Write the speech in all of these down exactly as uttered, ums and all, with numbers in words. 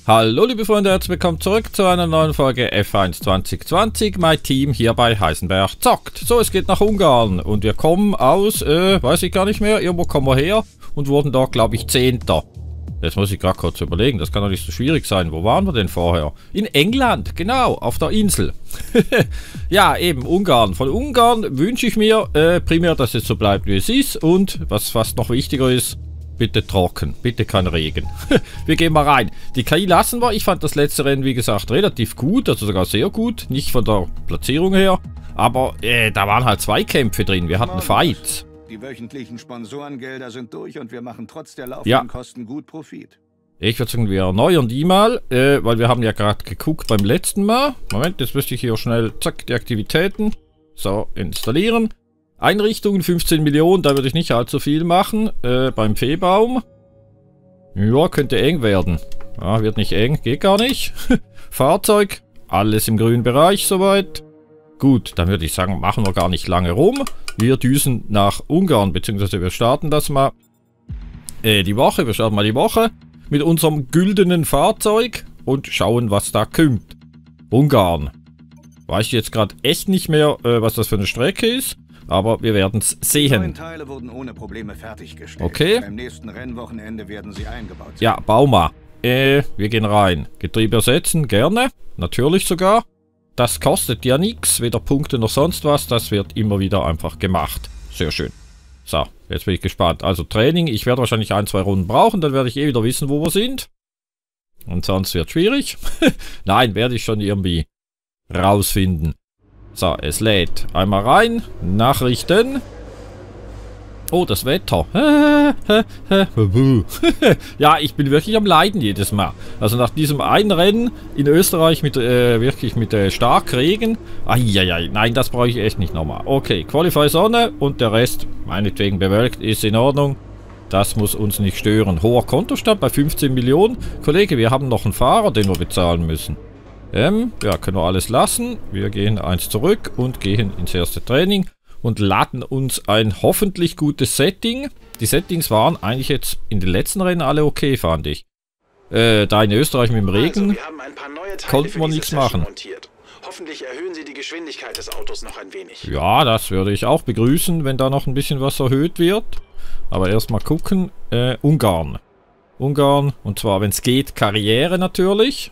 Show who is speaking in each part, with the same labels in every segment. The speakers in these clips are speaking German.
Speaker 1: Hallo liebe Freunde, herzlich willkommen zurück zu einer neuen Folge F eins zwanzig zwanzig. Mein Team hier bei Heisenberg zockt. So, es geht nach Ungarn und wir kommen aus, äh, weiß ich gar nicht mehr, irgendwo kommen wir her und wurden dort, glaube ich, Zehnter. Jetzt muss ich gerade kurz überlegen, das kann doch nicht so schwierig sein. Wo waren wir denn vorher? In England, genau, auf der Insel. Ja, eben, Ungarn. Von Ungarn wünsche ich mir äh, primär, dass es so bleibt, wie es ist und, was fast noch wichtiger ist, bitte trocken, bitte kein Regen. Wir gehen mal rein. Die K I lassen wir. Ich fand das letzte Rennen, wie gesagt, relativ gut, also sogar sehr gut. Nicht von der Platzierung her, aber äh, da waren halt zwei Kämpfe drin. Wir hatten Fights.
Speaker 2: Die wöchentlichen Sponsorengelder sind durch und wir machen trotz der laufenden ja. Kosten gut Profit. Ich würde sagen, wir erneuern die mal, äh, weil wir haben ja gerade geguckt beim letzten Mal. Moment, jetzt müsste ich hier schnell, zack, die Aktivitäten. So, installieren. Einrichtungen fünfzehn Millionen, da würde ich nicht allzu viel machen. Äh, beim Fehlbaum. Ja, könnte eng werden. Ah, wird nicht eng, geht gar nicht. Fahrzeug, alles im grünen Bereich soweit. Gut, dann würde ich sagen, machen wir gar nicht lange rum. Wir düsen nach Ungarn, beziehungsweise wir starten das mal. Äh, die Woche, wir starten mal die Woche. Mit unserem güldenen Fahrzeug und schauen, was da kommt. Ungarn. Weiß ich jetzt gerade echt nicht mehr, äh, was das für eine Strecke ist. Aber wir werden es sehen. Die neuen Teile wurden ohne Probleme fertiggestellt. Okay. Beim nächsten Rennwochenende werden sie eingebaut sein. Ja, bau mal. Äh, wir gehen rein. Getriebe ersetzen, gerne. Natürlich sogar. Das kostet ja nichts, weder Punkte noch sonst was. Das wird immer wieder einfach gemacht. Sehr schön. So, jetzt bin ich gespannt. Also Training, ich werde wahrscheinlich ein, zwei Runden brauchen. Dann werde ich eh wieder wissen, wo wir sind. Und sonst wird es schwierig. Nein, werde ich schon irgendwie rausfinden. So, es lädt. Einmal rein. Nachrichten. Oh, das Wetter. Ja, ich bin wirklich am Leiden jedes Mal. Also nach diesem einen Rennen in Österreich mit äh, wirklich mit äh, Starkregen. Eieiei, nein, das brauche ich echt nicht nochmal. Okay, Qualify Sonne und der Rest, meinetwegen bewölkt, ist in Ordnung. Das muss uns nicht stören. Hoher Kontostand bei fünfzehn Millionen. Kollege, wir haben noch einen Fahrer, den wir bezahlen müssen. Ähm, ja, können wir alles lassen. Wir gehen eins zurück und gehen ins erste Training und laden uns ein hoffentlich gutes Setting. Die Settings waren eigentlich jetzt in den letzten Rennen alle okay, fand ich. Äh, da in Österreich mit dem Regen also, wir haben ein paar neue Teile konnten wir nichts machen. Montiert. Hoffentlich erhöhen Sie die Geschwindigkeit des Autos noch ein wenig. Ja, das würde ich auch begrüßen, wenn da noch ein bisschen was erhöht wird. Aber erstmal gucken. Äh, Ungarn. Ungarn, und zwar, wenn es geht, Karriere natürlich.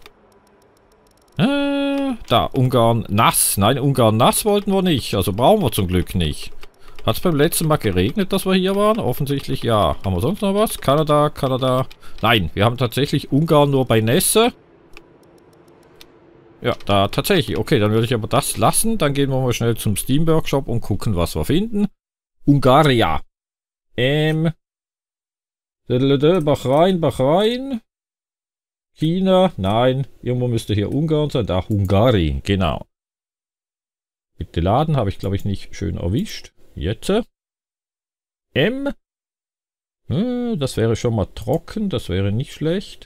Speaker 2: Äh, da, Ungarn nass. Nein, Ungarn nass wollten wir nicht. Also brauchen wir zum Glück nicht. Hat es beim letzten Mal geregnet, dass wir hier waren? Offensichtlich ja. Haben wir sonst noch was? Kanada, Kanada. Nein, wir haben tatsächlich Ungarn nur bei Nässe. Ja, da tatsächlich. Okay, dann würde ich aber das lassen. Dann gehen wir mal schnell zum Steam Workshop und gucken, was wir finden. Ungaria. Ähm. Bahrain, Bahrain. China, nein, irgendwo müsste hier Ungarn sein, da Hungary, genau. Bitte laden, habe ich glaube ich nicht schön erwischt. Jetzt. M. Hm, das wäre schon mal trocken, das wäre nicht schlecht.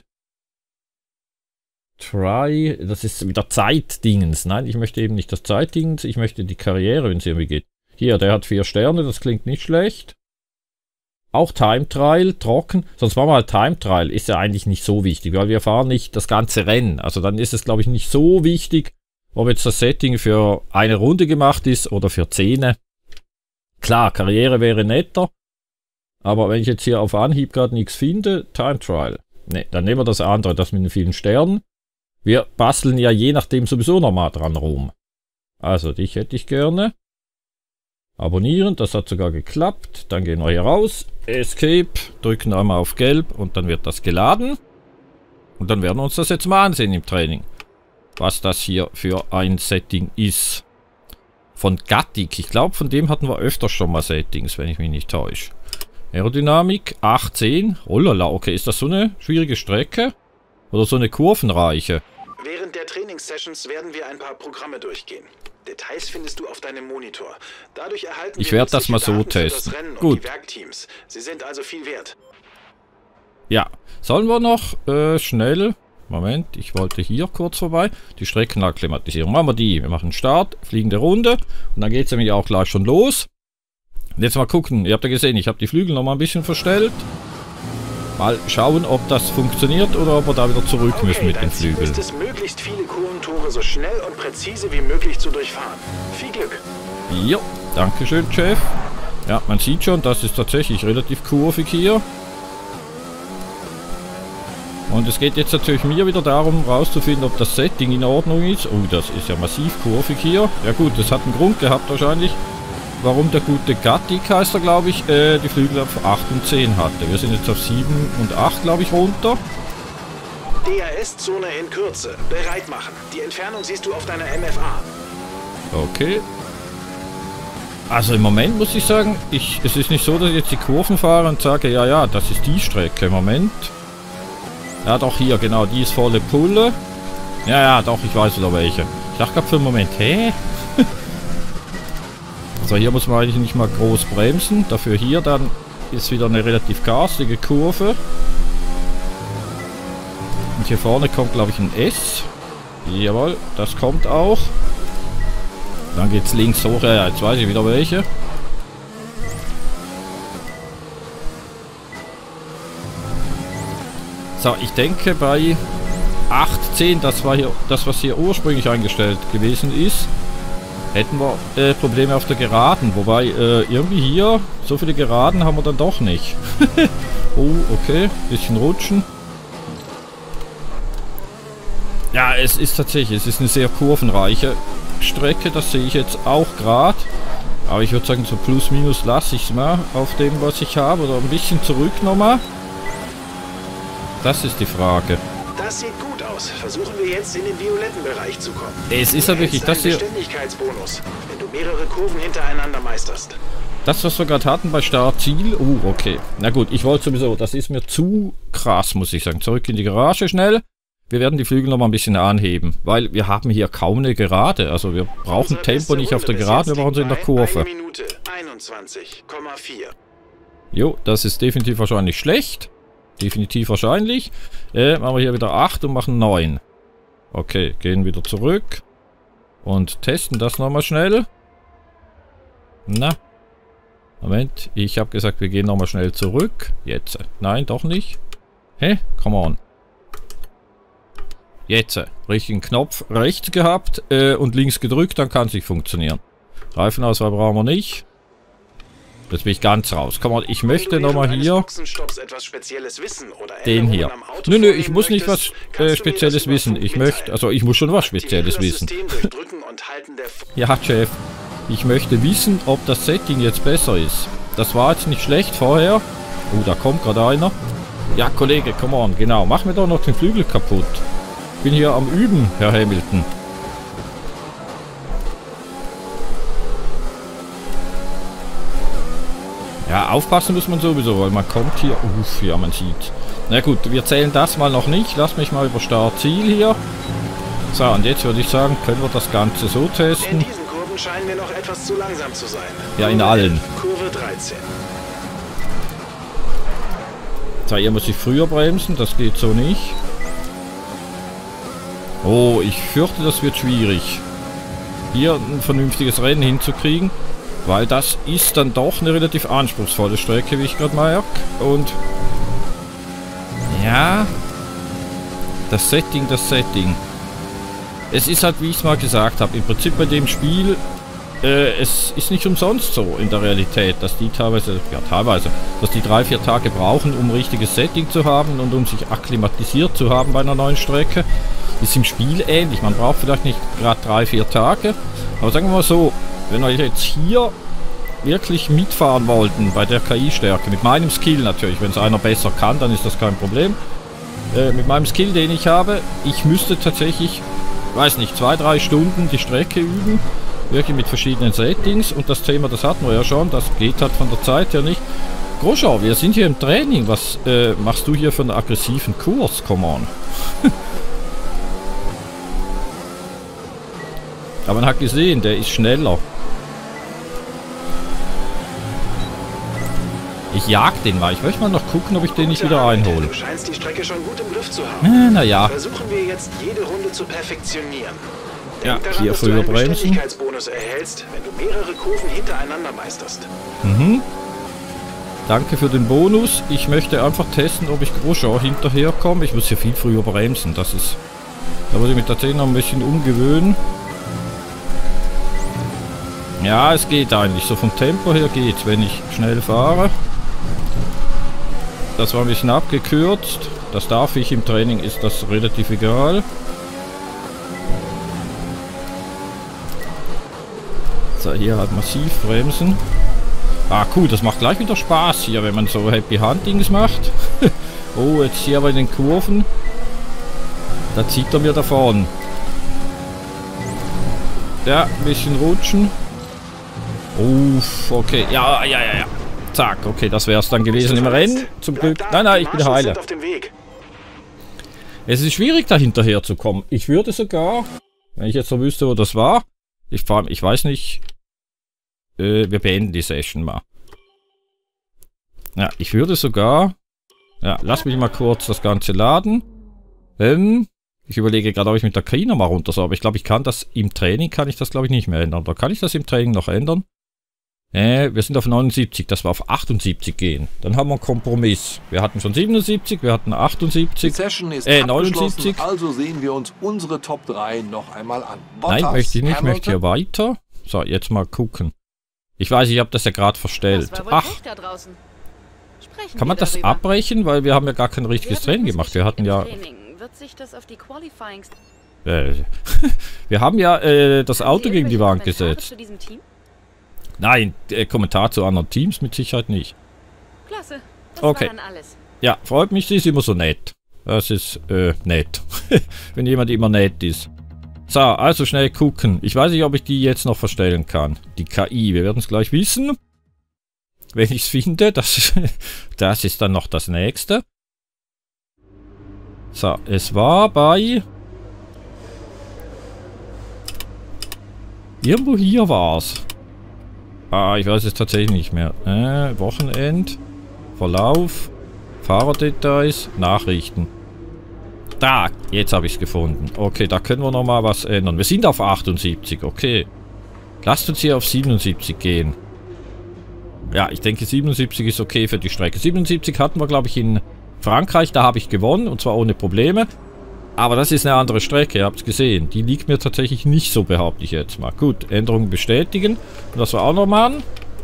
Speaker 2: Try, das ist wieder Zeitdingens. Nein, ich möchte eben nicht das Zeitdingens, ich möchte die Karriere, wenn es irgendwie geht. Hier, der hat vier Sterne, das klingt nicht schlecht. Auch Time Trial, trocken. Sonst machen wir halt Time Trial. Ist ja eigentlich nicht so wichtig, weil wir fahren nicht das ganze Rennen. Also dann ist es, glaube ich, nicht so wichtig, ob jetzt das Setting für eine Runde gemacht ist oder für zehn. Klar, Karriere wäre netter. Aber wenn ich jetzt hier auf Anhieb gerade nichts finde, Time Trial. Ne, dann nehmen wir das andere, das mit den vielen Sternen. Wir basteln ja je nachdem sowieso nochmal dran rum. Also, dich hätte ich gerne. Abonnieren, das hat sogar geklappt. Dann gehen wir hier raus. Escape, drücken einmal auf Gelb und dann wird das geladen. Und dann werden wir uns das jetzt mal ansehen im Training. Was das hier für ein Setting ist. Von Gattig. Ich glaube, von dem hatten wir öfter schon mal Settings, wenn ich mich nicht täusche. Aerodynamik, achtzehn. Oh lala, okay, ist das so eine schwierige Strecke? Oder so eine kurvenreiche?
Speaker 3: Während der Trainingssessions werden wir ein paar Programme durchgehen. Details findest du auf deinem Monitor. Dadurch erhalten
Speaker 1: ich werde das mal so testen. Gut.
Speaker 3: Sie sind also viel wert.
Speaker 1: Ja, sollen wir noch äh, schnell... Moment, ich wollte hier kurz vorbei. Die Streckenakklimatisierung. Machen wir die. Wir machen Start, fliegende Runde. Und dann geht es nämlich auch gleich schon los. Und jetzt mal gucken. Ihr habt ja gesehen, ich habe die Flügel noch mal ein bisschen verstellt. Mal schauen, ob das funktioniert oder ob wir da wieder zurück müssen okay, mit den Flügeln.
Speaker 3: Es ist möglichst viele Kurventore so schnell und präzise wie möglich zu durchfahren. Viel Glück.
Speaker 1: Ja, danke schön, Chef. Ja, man sieht schon, das ist tatsächlich relativ kurvig hier. Und es geht jetzt natürlich mir wieder darum, rauszufinden, ob das Setting in Ordnung ist. Oh, das ist ja massiv kurvig hier. Ja gut, das hat einen Grund gehabt wahrscheinlich, warum der gute Gattik, heißt er glaube ich, äh, die Flügel auf acht und zehn hatte. Wir sind jetzt auf sieben und acht, glaube ich, runter.
Speaker 3: D R S-Zone in Kürze. Bereit machen. Die Entfernung siehst du auf deiner M F A.
Speaker 1: Okay. Also im Moment muss ich sagen, ich, es ist nicht so, dass ich jetzt die Kurven fahre und sage, ja, ja, das ist die Strecke. Im Moment. Ja, doch, hier, genau, die ist volle Pulle. Ja, ja, doch, ich weiß wieder welche. Ich dachte gerade für einen Moment, hä? Also hier muss man eigentlich nicht mal groß bremsen. Dafür hier dann ist wieder eine relativ garstige Kurve. Und hier vorne kommt, glaube ich, ein S. Jawohl, das kommt auch. Dann geht's links hoch. Ja, jetzt weiß ich wieder welche. So, ich denke bei acht, zehn, das war hier das, was hier ursprünglich eingestellt gewesen ist, hätten wir äh, Probleme auf der Geraden. Wobei äh, irgendwie hier so viele Geraden haben wir dann doch nicht. Oh, okay, bisschen rutschen. Ja, es ist tatsächlich, es ist eine sehr kurvenreiche Strecke, das sehe ich jetzt auch gerade. Aber ich würde sagen, so plus minus lasse ich es mal auf dem, was ich habe. Oder ein bisschen zurück nochmal. Das ist die Frage.
Speaker 3: Das sieht gut aus. Versuchen wir jetzt in den violetten Bereich zu kommen.
Speaker 1: Es ist ja wirklich das hier.
Speaker 3: Beständigkeitsbonus, wenn du mehrere Kurven hintereinander meisterst.
Speaker 1: Das, was wir gerade hatten bei Start, Ziel. Uh, okay. Na gut, ich wollte sowieso, das ist mir zu krass, muss ich sagen. Zurück in die Garage schnell. Wir werden die Flügel noch mal ein bisschen anheben, weil wir haben hier kaum eine Gerade. Also wir brauchen Tempo nicht auf der Geraden, wir brauchen sie in der Kurve.
Speaker 3: eine Minute einundzwanzig Komma vier.
Speaker 1: Jo, das ist definitiv wahrscheinlich schlecht. Definitiv wahrscheinlich. Äh, machen wir hier wieder acht und machen neun. Okay, gehen wieder zurück. Und testen das nochmal schnell. Na. Moment, ich habe gesagt, wir gehen nochmal schnell zurück. Jetzt. Nein, doch nicht. Hä? Come on. Jetzt. Richtigen Knopf rechts gehabt äh, und links gedrückt, dann kann es nicht funktionieren. Reifenauswahl brauchen wir nicht. Jetzt bin ich ganz raus. Komm mal, ich möchte nochmal hier den hier. Nö, nö, ich muss nicht was äh, Spezielles wissen. Ich möchte, also ich muss schon was Spezielles wissen. Ja, Chef. Ich möchte wissen, ob das Setting jetzt besser ist. Das war jetzt nicht schlecht vorher. Oh, da kommt gerade einer. Ja, Kollege, come on, genau. Mach mir doch noch den Flügel kaputt. Ich bin hier am Üben, Herr Hamilton. Ja, aufpassen muss man sowieso, weil man kommt hier... Uff, ja, man sieht. Na gut, wir zählen das mal noch nicht. Lass mich mal über Start Ziel hier. So, und jetzt würde ich sagen, können wir das Ganze so testen.
Speaker 3: In diesen Kurven scheinen wir noch etwas zu langsam zu sein.
Speaker 1: Ja, in allen.
Speaker 3: Kurve dreizehn.
Speaker 1: So, hier muss ich früher bremsen, das geht so nicht. Oh, ich fürchte, das wird schwierig, hier ein vernünftiges Rennen hinzukriegen. Weil das ist dann doch eine relativ anspruchsvolle Strecke, wie ich gerade merke. Und ja, das Setting, das Setting. Es ist halt, wie ich es mal gesagt habe, im Prinzip bei dem Spiel, äh, es ist nicht umsonst so in der Realität, dass die teilweise, ja teilweise, dass die drei, vier Tage brauchen, um ein richtiges Setting zu haben und um sich akklimatisiert zu haben bei einer neuen Strecke. Ist im Spiel ähnlich. Man braucht vielleicht nicht gerade drei, vier Tage, aber sagen wir mal so, wenn wir jetzt hier wirklich mitfahren wollten bei der K I-Stärke, mit meinem Skill natürlich, wenn es einer besser kann, dann ist das kein Problem. Äh, mit meinem Skill, den ich habe, ich müsste tatsächlich, weiß nicht, zwei, drei Stunden die Strecke üben, wirklich mit verschiedenen Settings, und das Thema, das hatten wir ja schon, das geht halt von der Zeit her nicht. Grosjean, wir sind hier im Training, was äh, machst du hier für einen aggressiven Kurs? Come on. Aber man hat gesehen, der ist schneller. Ich jag den mal. Ich möchte mal noch gucken, ob ich den nicht wieder einhole.
Speaker 3: Du scheinst die Strecke schon gut im Griff zu haben.
Speaker 1: Naja.
Speaker 3: Versuchen wir jetzt jede Runde zu perfektionieren.
Speaker 1: Ja, hier früher bremsen.
Speaker 3: Beständigkeitsbonus erhältst, wenn du mehrere Kurven hintereinander meisterst.
Speaker 1: Mhm. Danke für den Bonus. Ich möchte einfach testen, ob ich Grosjean hinterherkomme. Ich muss hier viel früher bremsen. Das ist... Da muss ich mich tatsächlich noch ein bisschen umgewöhnen. Ja, es geht eigentlich. So vom Tempo her geht's, wenn ich schnell fahre. Das war ein bisschen abgekürzt. Das darf ich. Im Training ist das relativ egal. So, hier halt massiv bremsen. Ah, cool, das macht gleich wieder Spaß hier, wenn man so Happy Huntings macht. Oh, jetzt hier aber in den Kurven. Da zieht er mir davon. Ja, ein bisschen rutschen. Uff, okay. Ja, ja, ja, ja. Zack, okay, das wäre es dann gewesen im Rennen. Zum Glück. Nein, nein, ich bin heile. Es ist schwierig, da hinterher zu kommen. Ich würde sogar, wenn ich jetzt noch wüsste, wo das war. Ich, fahr, ich weiß nicht. Äh, wir beenden die Session mal. Ja, ich würde sogar... Ja, lass mich mal kurz das Ganze laden. Ähm, ich überlege gerade, ob ich mit der K I noch mal runter soll. Aber ich glaube, ich kann das im Training, kann ich das glaube ich nicht mehr ändern. Oder kann ich das im Training noch ändern? Äh, wir sind auf neunundsiebzig, dass wir auf achtundsiebzig gehen. Dann haben wir einen Kompromiss. Wir hatten schon siebenundsiebzig, wir hatten achtundsiebzig,
Speaker 4: Die Session ist
Speaker 1: äh, neunundsiebzig.
Speaker 4: Also sehen wir uns unsere Top drei noch einmal an. Bottas,
Speaker 1: Nein, möchte ich nicht,
Speaker 4: Hamilton.
Speaker 1: möchte hier weiter. So, jetzt mal gucken. Ich weiß, ich habe das ja gerade verstellt. Ach, kann man das abbrechen? Weil wir haben ja gar kein richtiges Training gemacht. Wir hatten ja... Äh, wir haben ja äh, das Auto gegen die Wand gesetzt. Nein, äh, Kommentar zu anderen Teams mit Sicherheit nicht.
Speaker 5: Klasse. Das
Speaker 1: okay.
Speaker 5: war dann alles.
Speaker 1: Ja, freut mich, sie ist immer so nett. Das ist äh, nett. Wenn jemand immer nett ist. So, also schnell gucken. Ich weiß nicht, ob ich die jetzt noch verstellen kann. Die K I, wir werden es gleich wissen. Wenn ich es finde, das, das ist dann noch das nächste. So, es war bei... Irgendwo hier war es. Ah, ich weiß es tatsächlich nicht mehr. Äh, Wochenend, Verlauf, Fahrerdetails, Nachrichten. Da, jetzt habe ich es gefunden. Okay, da können wir nochmal was ändern. Wir sind auf achtundsiebzig, okay. Lasst uns hier auf siebenundsiebzig gehen. Ja, ich denke siebenundsiebzig ist okay für die Strecke. siebenundsiebzig hatten wir, glaube ich, in Frankreich. Da habe ich gewonnen und zwar ohne Probleme. Aber das ist eine andere Strecke, ihr habt es gesehen. Die liegt mir tatsächlich nicht so, behaupte ich jetzt mal. Gut, Änderungen bestätigen. Und das war auch noch mal.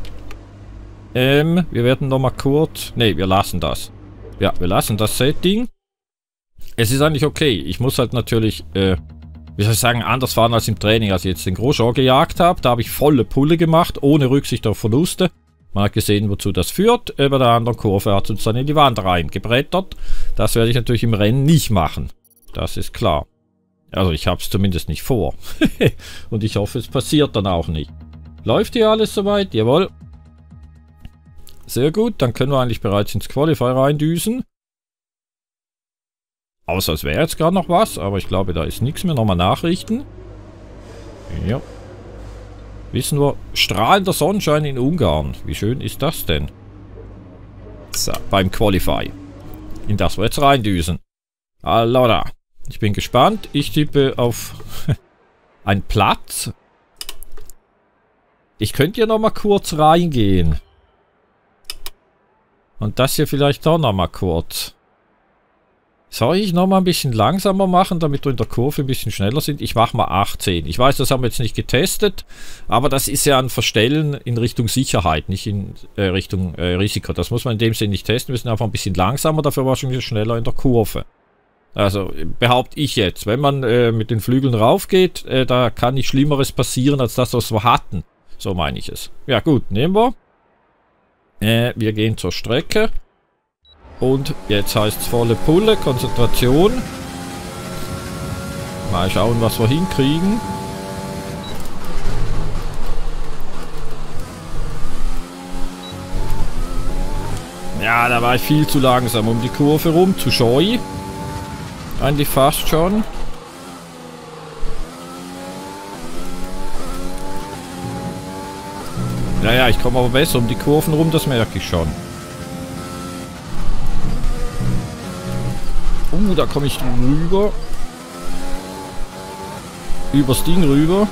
Speaker 1: Ähm, wir werden nochmal kurz... Ne, wir lassen das. Ja, wir lassen das Setting. Es ist eigentlich okay. Ich muss halt natürlich, äh, wie soll ich sagen, anders fahren als im Training, als ich jetzt den Grosjean gejagt habe. Da habe ich volle Pulle gemacht, ohne Rücksicht auf Verluste. Man hat gesehen, wozu das führt. Bei der anderen Kurve hat es uns dann in die Wand reingebrettert. Das werde ich natürlich im Rennen nicht machen. Das ist klar. Also ich habe es zumindest nicht vor. Und ich hoffe, es passiert dann auch nicht. Läuft hier alles soweit? Jawohl. Sehr gut, dann können wir eigentlich bereits ins Qualify reindüsen. Außer es wäre jetzt gerade noch was, aber ich glaube, da ist nichts mehr. Nochmal Nachrichten. Ja. Wissen wir, strahlender Sonnenschein in Ungarn. Wie schön ist das denn? So, beim Qualify. In das wir jetzt reindüsen. Allora. Ich bin gespannt. Ich tippe auf einen Platz. Ich könnte ja nochmal kurz reingehen. Und das hier vielleicht auch nochmal kurz. Soll ich nochmal ein bisschen langsamer machen, damit wir in der Kurve ein bisschen schneller sind? Ich mache mal achtzehn. Ich weiß, das haben wir jetzt nicht getestet, aber das ist ja ein Verstellen in Richtung Sicherheit, nicht in äh, Richtung äh, Risiko. Das muss man in dem Sinne nicht testen. Wir sind einfach ein bisschen langsamer, dafür wahrscheinlich schneller in der Kurve. Also behaupte ich jetzt, wenn man äh, mit den Flügeln raufgeht, äh, da kann nicht Schlimmeres passieren, als das, was wir hatten. So meine ich es. Ja gut, nehmen wir. Äh, wir gehen zur Strecke. Und jetzt heißt es volle Pulle, Konzentration. Mal schauen, was wir hinkriegen. Ja, da war ich viel zu langsam um die Kurve rum, zu scheu. Eigentlich fast schon. Naja, ich komme aber besser um die Kurven rum, das merke ich schon. Uh, da komme ich rüber. Übers Ding rüber.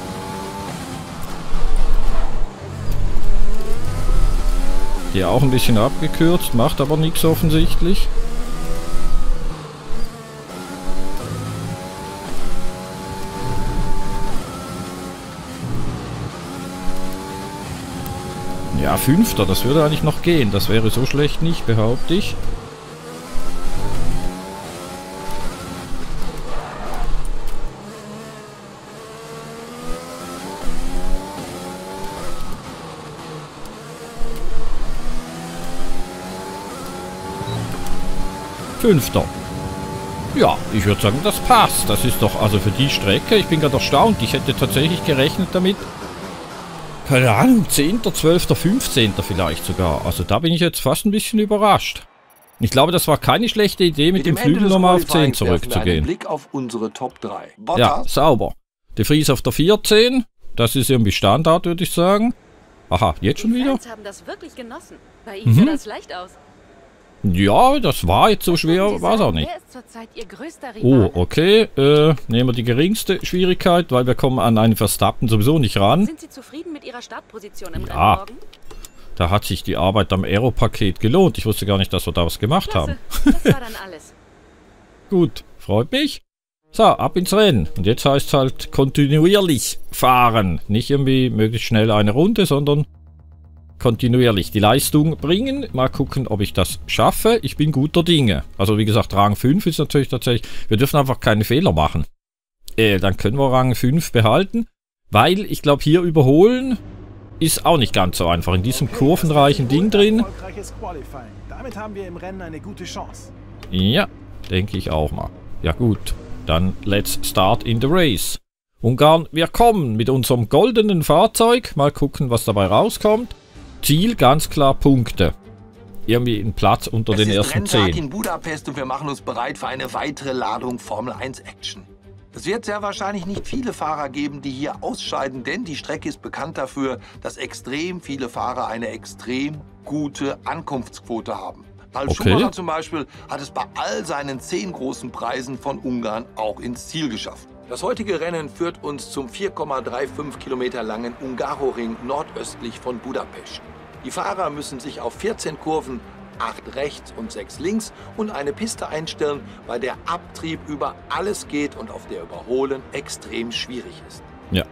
Speaker 1: Hier auch ein bisschen abgekürzt, macht aber nichts offensichtlich. Ja, Fünfter, das würde eigentlich noch gehen. Das wäre so schlecht nicht, behaupte ich. Fünfter. Ja, ich würde sagen, das passt. Das ist doch also für die Strecke. Ich bin gerade erstaunt. Ich hätte tatsächlich gerechnet damit. Keine Ahnung, zehnter, zwölfter, fünfzehnter vielleicht sogar. Also da bin ich jetzt fast ein bisschen überrascht. Ich glaube, das war keine schlechte Idee, mit, mit dem Flügel nochmal auf zehn zurückzugehen.
Speaker 4: Blick auf unsere Top drei.
Speaker 1: Ja, sauber. De Vries auf der vierzehn. Das ist irgendwie Standard, würde ich sagen. Aha, jetzt schon wieder?
Speaker 5: Die Fans haben das wirklich genossen. Bei ihnen sieht das leicht aus.
Speaker 1: Ja, das war jetzt so schwer, war es auch nicht.
Speaker 5: Wer ist zurzeit Ihr größter Rivale?
Speaker 1: Oh, okay. Äh, nehmen wir die geringste Schwierigkeit, weil wir kommen an einen Verstappen sowieso nicht ran.
Speaker 5: Sind Sie zufrieden mit Ihrer Startposition im
Speaker 1: Ja,
Speaker 5: Rennen morgen?
Speaker 1: Da hat sich die Arbeit am Aero-Paket gelohnt. Ich wusste gar nicht, dass wir da was gemacht
Speaker 5: Klasse.
Speaker 1: haben.
Speaker 5: Das war dann alles.
Speaker 1: Gut, freut mich. So, ab ins Rennen. Und jetzt heißt es halt kontinuierlich fahren. Nicht irgendwie möglichst schnell eine Runde, sondern kontinuierlich die Leistung bringen. Mal gucken, ob ich das schaffe. Ich bin guter Dinge. Also wie gesagt, Rang fünf ist natürlich tatsächlich... Wir dürfen einfach keine Fehler machen. Äh, dann können wir Rang fünf behalten. Weil, ich glaube, hier überholen ist auch nicht ganz so einfach. In diesem kurvenreichen Ding drin.
Speaker 6: Damit haben wir im Rennen eine gute Chance.
Speaker 1: Ja, denke ich auch mal. Ja gut, dann let's start in the race. Ungarn, wir kommen mit unserem goldenen Fahrzeug. Mal gucken, was dabei rauskommt. Ziel, ganz klar Punkte. Irgendwie ein Platz unter den ersten zehn.
Speaker 4: Es ist Renntag in Budapest und wir machen uns bereit für eine weitere Ladung Formel eins Action. Es wird sehr wahrscheinlich nicht viele Fahrer geben, die hier ausscheiden, denn die Strecke ist bekannt dafür, dass extrem viele Fahrer eine extrem gute Ankunftsquote haben. Ralf
Speaker 1: Okay.
Speaker 4: Schumacher zum Beispiel hat es bei all seinen zehn großen Preisen von Ungarn auch ins Ziel geschafft. Das heutige Rennen führt uns zum vier Komma fünfunddreißig Kilometer langen Ungaroring nordöstlich von Budapest. Die Fahrer müssen sich auf vierzehn Kurven, acht rechts und sechs links und eine Piste einstellen, bei der Abtrieb über alles geht und auf der Überholen extrem schwierig ist.
Speaker 1: Ja.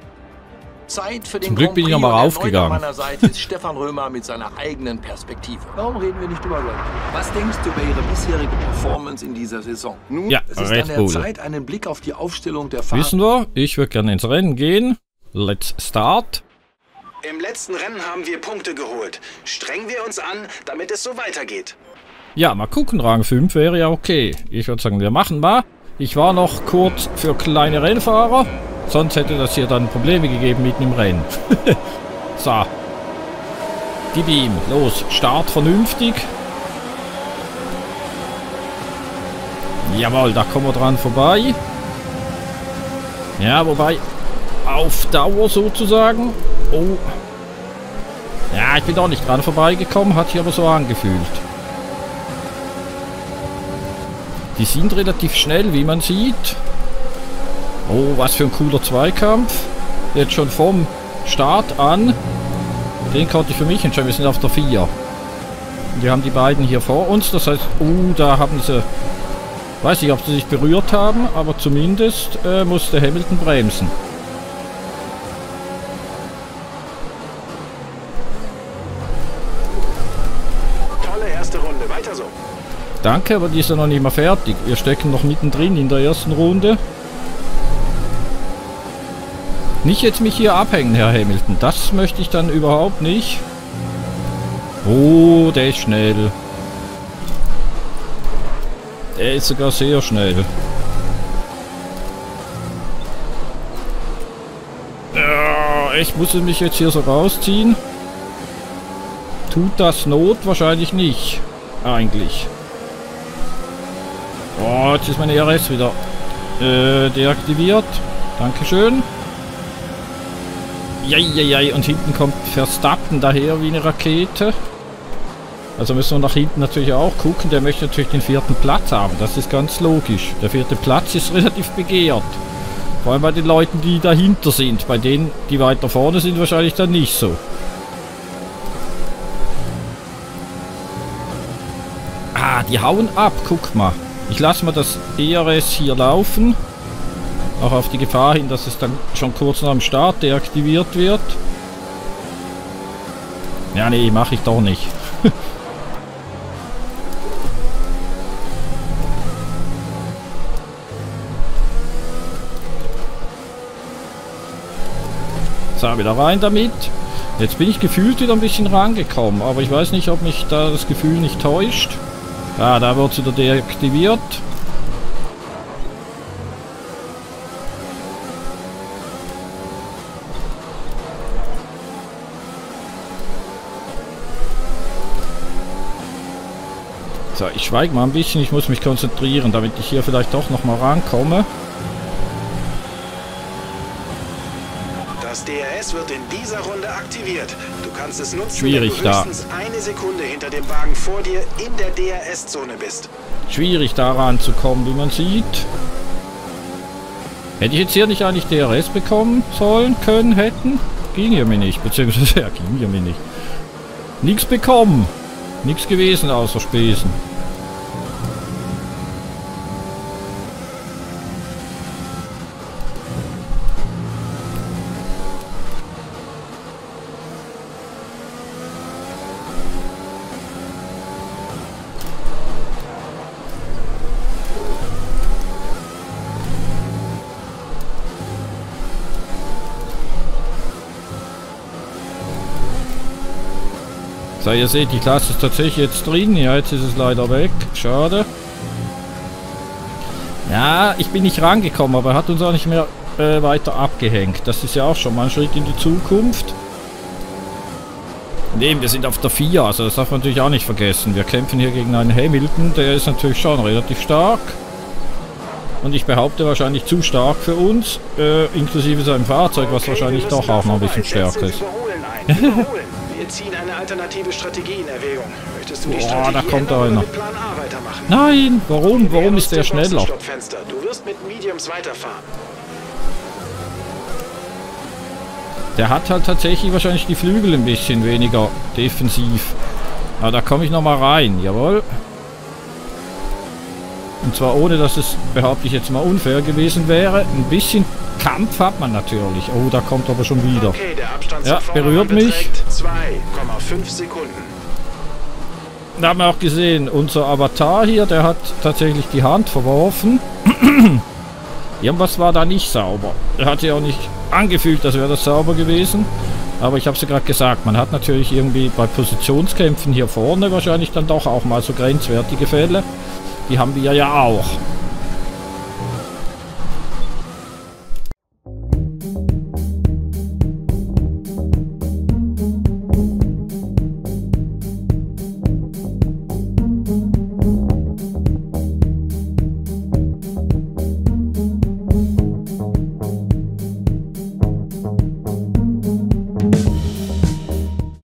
Speaker 4: Zeit für den
Speaker 1: Zum Glück
Speaker 4: Grand
Speaker 1: bin ich
Speaker 4: Prix
Speaker 1: noch mal
Speaker 4: und
Speaker 1: raufgegangen.
Speaker 4: erneut an meiner Seite ist Stefan Römer mit seiner eigenen Perspektive. Warum reden wir nicht über Red Bull? Was denkst du über ihre bisherige Performance in dieser Saison? Nun,
Speaker 1: Ja,
Speaker 4: es ist
Speaker 1: Red
Speaker 4: an der
Speaker 1: Bull.
Speaker 4: Zeit, einen Blick auf die Aufstellung der Fahrer.
Speaker 1: Wissen wir, ich würde gerne ins Rennen gehen. Let's start.
Speaker 3: Im letzten Rennen haben wir Punkte geholt. Strengen wir uns an, damit es so weitergeht.
Speaker 1: Ja, mal gucken, Rang fünf wäre ja okay. Ich würde sagen, wir machen mal. Ich war noch kurz für kleine Rennfahrer. Sonst hätte das hier dann Probleme gegeben mitten im Rennen. So. Gib ihm. Los. Start vernünftig. Jawohl, da kommen wir dran vorbei. Ja, wobei auf Dauer sozusagen. Oh. Ja, ich bin auch nicht dran vorbeigekommen. Hat sich aber so angefühlt. Die sind relativ schnell, wie man sieht. Oh, was für ein cooler Zweikampf. Jetzt schon vom Start an. Den konnte ich für mich entscheiden. Wir sind auf der vier. Wir haben die beiden hier vor uns. Das heißt, uh, da haben sie... Weiß nicht, ob sie sich berührt haben, aber zumindest äh, musste Hamilton bremsen.
Speaker 3: Tolle erste Runde, weiter so.
Speaker 1: Danke, aber die ist ja noch nicht mal fertig. Wir stecken noch mittendrin in der ersten Runde. Nicht jetzt mich hier abhängen, Herr Hamilton. Das möchte ich dann überhaupt nicht. Oh, der ist schnell. Der ist sogar sehr schnell. Ja, ich muss mich jetzt hier so rausziehen. Tut das Not? Wahrscheinlich nicht. Eigentlich. Oh, jetzt ist mein E R S wieder äh, deaktiviert. Dankeschön. Jai, und hinten kommt Verstappen daher wie eine Rakete. Also müssen wir nach hinten natürlich auch gucken. Der möchte natürlich den vierten Platz haben. Das ist ganz logisch. Der vierte Platz ist relativ begehrt. Vor allem bei den Leuten, die dahinter sind. Bei denen, die weiter vorne sind, wahrscheinlich dann nicht so. die hauen ab, guck mal. Ich lasse mal das E R S hier laufen. Auch auf die Gefahr hin, dass es dann schon kurz nach dem Start deaktiviert wird. Ja, nee, mache ich doch nicht. So, wieder rein damit. Jetzt bin ich gefühlt wieder ein bisschen rangekommen, aber ich weiß nicht, ob mich da das Gefühl nicht täuscht. Ah, da wird es wieder deaktiviert. So, ich schweige mal ein bisschen, ich muss mich konzentrieren, damit ich hier vielleicht doch noch mal rankomme.
Speaker 3: Das D R S wird in dieser Runde aktiviert. Du kannst es nutzen,
Speaker 1: Schwierig
Speaker 3: wenn du höchstens
Speaker 1: da.
Speaker 3: eine Sekunde hinter dem Wagen vor dir in der D R S-Zone bist.
Speaker 1: Schwierig da ranzukommen, wie man sieht. Hätte ich jetzt hier nicht eigentlich D R S bekommen sollen, können, hätten? Ging ja mir nicht, beziehungsweise ja, ging ja mir nicht. Nichts bekommen. Nichts gewesen außer Spesen. So, ihr seht, die Klasse ist tatsächlich jetzt drin. Ja, jetzt ist es leider weg. Schade. Ja, ich bin nicht rangekommen, aber er hat uns auch nicht mehr äh, weiter abgehängt. Das ist ja auch schon mal ein Schritt in die Zukunft. Nee, wir sind auf der vier, also das darf man natürlich auch nicht vergessen. Wir kämpfen hier gegen einen Hamilton, der ist natürlich schon relativ stark. Und ich behaupte wahrscheinlich zu stark für uns, äh, inklusive seinem Fahrzeug, was
Speaker 3: Okay,
Speaker 1: wahrscheinlich doch auch noch ein bisschen stärker ist.
Speaker 3: Wir ziehen eine alternative Strategie in Erwägung. Möchtest du die
Speaker 1: Boah,
Speaker 3: Strategie
Speaker 1: da kommt
Speaker 3: ändern oder
Speaker 1: einer.
Speaker 3: mit Plan A weitermachen?
Speaker 1: Nein, warum? Warum ist der schneller?
Speaker 3: Du wirst mit Mediums weiterfahren.
Speaker 1: Der hat halt tatsächlich wahrscheinlich die Flügel ein bisschen weniger defensiv. Aber da komme ich nochmal rein, jawohl. Und zwar ohne, dass es, behaupte ich jetzt mal, unfair gewesen wäre. Ein bisschen Kampf hat man natürlich. Oh, da kommt aber schon wieder.
Speaker 3: Okay, der Abstand
Speaker 1: Ja,
Speaker 3: zur
Speaker 1: berührt
Speaker 3: Vordermann
Speaker 1: mich.
Speaker 3: beträgt zwei Komma fünf Sekunden.
Speaker 1: Da haben wir auch gesehen, unser Avatar hier, der hat tatsächlich die Hand verworfen. Irgendwas war da nicht sauber. Er hat ja auch nicht angefühlt, als wäre das sauber gewesen. Aber ich habe es ja gerade gesagt, man hat natürlich irgendwie bei Positionskämpfen hier vorne wahrscheinlich dann doch auch mal so grenzwertige Fälle. Die haben wir ja auch.